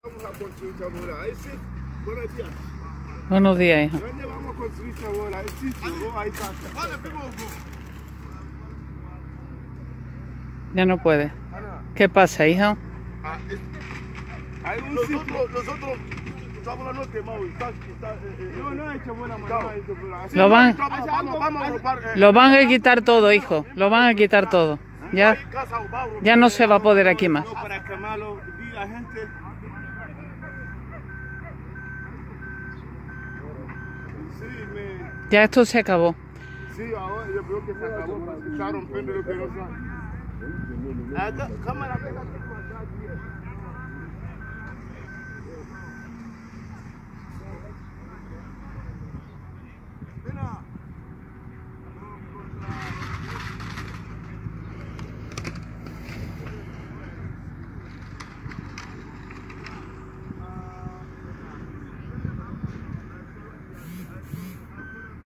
Vamos a construir esta bola. Ese, buenos días. Buenos días, hijo. ¿Dónde vamos a construir esta bola? ¿El sitio? Ahí está. Ya no puede. ¿Qué pasa, hijo? Hay un sitio. Nosotros estamos la noche, Mau. No he hecho buena manera. Lo van a quitar todo, hijo. Lo van a quitar todo. Ya no se va a poder aquí más. Para quemarlo, diga gente. Ya esto se acabó. Sí, ahora yo creo que se acabó. Está rompiendo lo que no sabe. Cámara,